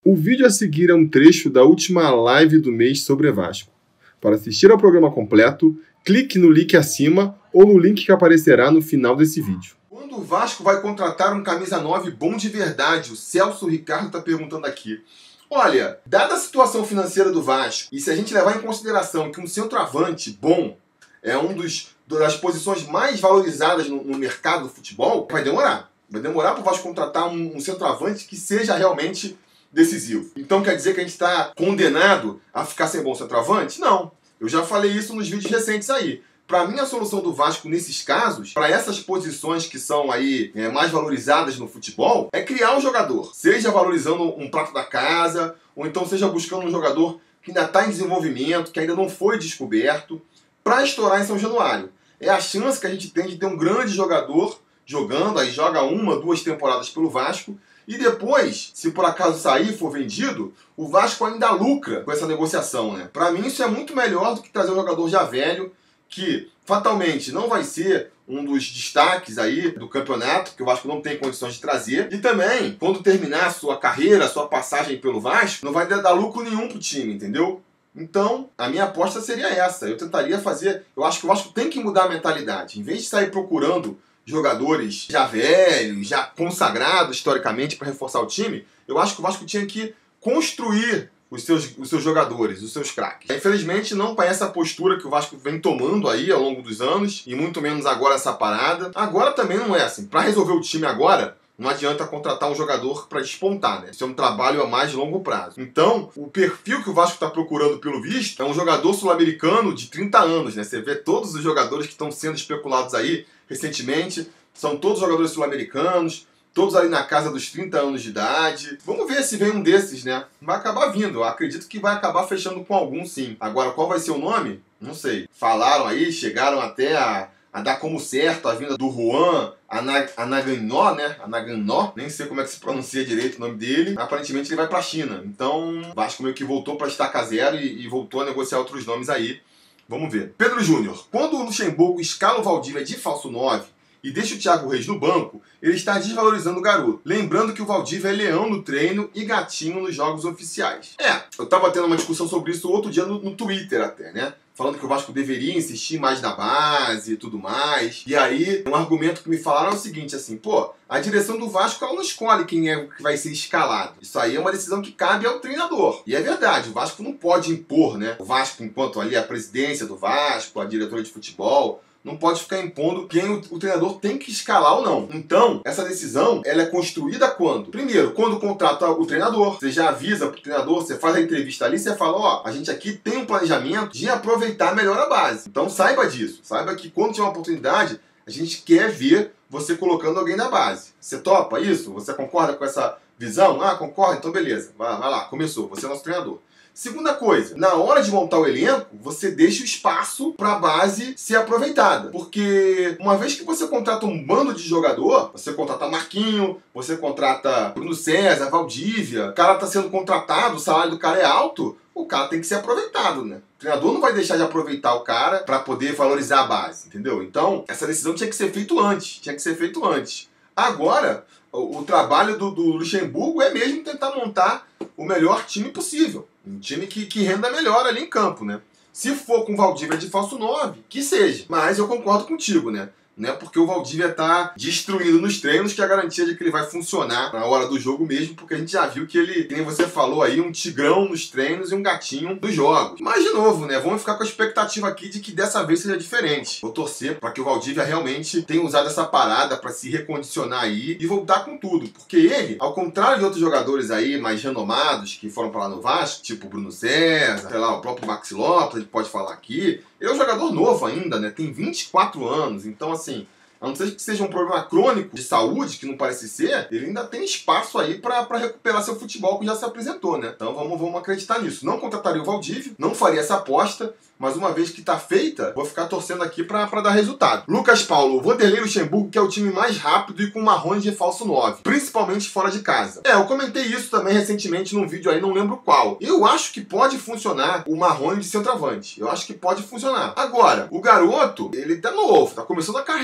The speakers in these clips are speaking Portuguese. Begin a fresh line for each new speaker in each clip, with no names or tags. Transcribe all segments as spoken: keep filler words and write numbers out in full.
O vídeo a seguir é um trecho da última live do mês sobre Vasco. Para assistir ao programa completo, clique no link acima ou no link que aparecerá no final desse vídeo. Quando o Vasco vai contratar um camisa nove bom de verdade? O Celso Ricardo está perguntando aqui. Olha, dada a situação financeira do Vasco, e se a gente levar em consideração que um centroavante bom é um dos, das posições mais valorizadas no, no mercado do futebol, vai demorar. Vai demorar para o Vasco contratar um, um centroavante que seja realmente decisivo. Então quer dizer que a gente está condenado a ficar sem bom centroavante? Não. Eu já falei isso nos vídeos recentes aí. Para mim, a solução do Vasco nesses casos, para essas posições que são aí é, mais valorizadas no futebol, é criar um jogador. Seja valorizando um prato da casa, ou então seja buscando um jogador que ainda está em desenvolvimento, que ainda não foi descoberto, para estourar em São Januário. É a chance que a gente tem de ter um grande jogador jogando, aí joga uma, duas temporadas pelo Vasco, e depois, se por acaso sair e for vendido, o Vasco ainda lucra com essa negociação, né? Para mim isso é muito melhor do que trazer um jogador já velho, que fatalmente não vai ser um dos destaques aí do campeonato, que o Vasco não tem condições de trazer. E também, quando terminar a sua carreira, a sua passagem pelo Vasco, não vai dar lucro nenhum pro time, entendeu? Então, a minha aposta seria essa. Eu tentaria fazer... Eu acho que o Vasco tem que mudar a mentalidade. Em vez de sair procurando jogadores já velhos, já consagrados historicamente para reforçar o time, eu acho que o Vasco tinha que construir os seus, os seus jogadores, os seus craques. Infelizmente, não parece essa postura que o Vasco vem tomando aí ao longo dos anos, e muito menos agora essa parada. Agora também não é assim. Para resolver o time agora, não adianta contratar um jogador para despontar, né? Isso é um trabalho a mais longo prazo. Então, o perfil que o Vasco está procurando, pelo visto, é um jogador sul-americano de trinta anos, né? Você vê todos os jogadores que estão sendo especulados aí recentemente, são todos jogadores sul-americanos, todos ali na casa dos trinta anos de idade. Vamos ver se vem um desses, né? Vai acabar vindo. Eu acredito que vai acabar fechando com algum, sim. Agora, qual vai ser o nome? Não sei. Falaram aí, chegaram até a, a dar como certo a vinda do Juan Anaganó, né? Anaganó. Nem sei como é que se pronuncia direito o nome dele. Aparentemente ele vai pra China. Então, o Vasco meio que voltou pra estaca zero e, e voltou a negociar outros nomes aí. Vamos ver. Pedro Júnior. Quando o Luxemburgo escala o Valdívia de falso nove e deixa o Thiago Reis no banco, ele está desvalorizando o garoto. Lembrando que o Valdívia é leão no treino e gatinho nos jogos oficiais. É, eu tava tendo uma discussão sobre isso outro dia no, no Twitter até, né? Falando que o Vasco deveria insistir mais na base e tudo mais. E aí, um argumento que me falaram é o seguinte, assim, pô, a direção do Vasco, ela não escolhe quem é que vai ser escalado. Isso aí é uma decisão que cabe ao treinador. E é verdade, o Vasco não pode impor, né? O Vasco, enquanto ali a presidência do Vasco, a diretora de futebol, não pode ficar impondo quem o, o treinador tem que escalar ou não. Então, essa decisão, ela é construída quando? Primeiro, quando contrata o treinador. Você já avisa pro treinador, você faz a entrevista ali, você fala, ó, a gente aqui tem um planejamento de aproveitar melhor a base. Então, saiba disso. Saiba que quando tiver uma oportunidade, a gente quer ver você colocando alguém na base. Você topa isso? Você concorda com essa visão? Ah, concorda? Então beleza. Vai, vai lá, começou. Você é nosso treinador. Segunda coisa, na hora de montar o elenco, você deixa o espaço para a base ser aproveitada. Porque uma vez que você contrata um bando de jogador, você contrata Marquinho, você contrata Bruno César, Valdívia, o cara está sendo contratado, o salário do cara é alto, o cara tem que ser aproveitado, né? O treinador não vai deixar de aproveitar o cara para poder valorizar a base, entendeu? Então, essa decisão tinha que ser feita antes, tinha que ser feito antes. Agora, o, o trabalho do, do Luxemburgo é mesmo tentar montar o melhor time possível. Um time que, que renda melhor ali em campo, né? Se for com o Valdívia de falso nove, que seja. Mas eu concordo contigo, né? Não é porque o Valdívia tá destruindo nos treinos que é a garantia de que ele vai funcionar na hora do jogo mesmo, porque a gente já viu que ele, como você falou aí, um tigrão nos treinos e um gatinho nos jogos. Mas, de novo, né? Vamos ficar com a expectativa aqui de que dessa vez seja diferente. Vou torcer para que o Valdívia realmente tenha usado essa parada para se recondicionar aí e voltar com tudo. Porque ele, ao contrário de outros jogadores aí mais renomados que foram para lá no Vasco, tipo o Bruno César, sei lá, o próprio Maxi Lopes, a gente pode falar aqui, ele é um jogador novo ainda, né? Tem vinte e quatro anos, então assim, a não ser que seja um problema crônico de saúde, que não parece ser, ele ainda tem espaço aí pra, pra recuperar seu futebol que já se apresentou, né? Então vamos, vamos acreditar nisso. Não contrataria o Valdívia, não faria essa aposta, mas uma vez que tá feita, vou ficar torcendo aqui pra, pra dar resultado. Lucas Paulo, o Vanderlei Luxemburgo, que é o time mais rápido e com marrons de falso nove, principalmente fora de casa. É, eu comentei isso também recentemente num vídeo aí, não lembro qual. Eu acho que pode funcionar o Marrone de centroavante. Eu acho que pode funcionar. Agora, o garoto, ele tá novo, tá começando a carreira, ele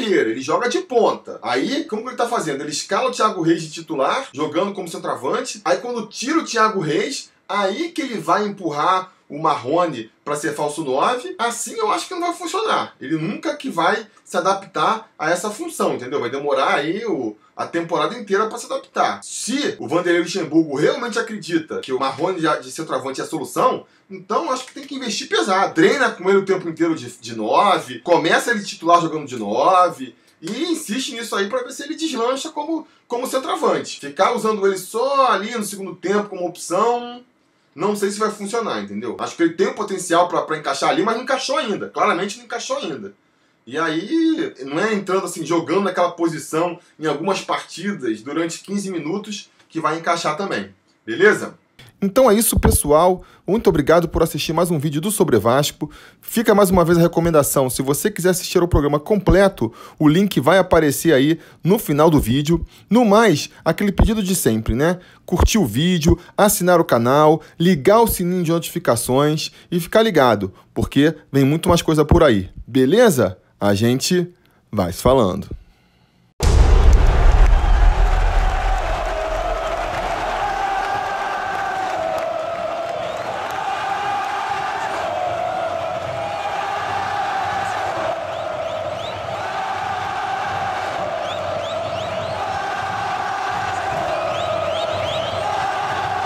joga de ponta. Aí, como que ele tá fazendo? Ele escala o Thiago Reis de titular, jogando como centroavante. Aí quando tira o Thiago Reis, aí que ele vai empurrar o Marrone para ser falso nove. Assim eu acho que não vai funcionar. Ele nunca que vai se adaptar a essa função, entendeu? Vai demorar aí o, a temporada inteira para se adaptar. Se o Vanderlei Luxemburgo realmente acredita que o Marrone de, de centroavante é a solução, então acho que tem que investir pesado. Treina com ele o tempo inteiro de, de nove, começa ele titular jogando de nove, e insiste nisso aí para ver se ele deslancha como, como centroavante. Ficar usando ele só ali no segundo tempo como opção, não sei se vai funcionar, entendeu? Acho que ele tem o potencial para encaixar ali, mas não encaixou ainda. Claramente não encaixou ainda. E aí, não é entrando assim, jogando naquela posição em algumas partidas durante quinze minutos que vai encaixar também. Beleza? Então é isso, pessoal. Muito obrigado por assistir mais um vídeo do Sobre Vasco. Fica mais uma vez a recomendação. Se você quiser assistir ao programa completo, o link vai aparecer aí no final do vídeo. No mais, aquele pedido de sempre, né? Curtir o vídeo, assinar o canal, ligar o sininho de notificações e ficar ligado, porque vem muito mais coisa por aí. Beleza? A gente vai se falando.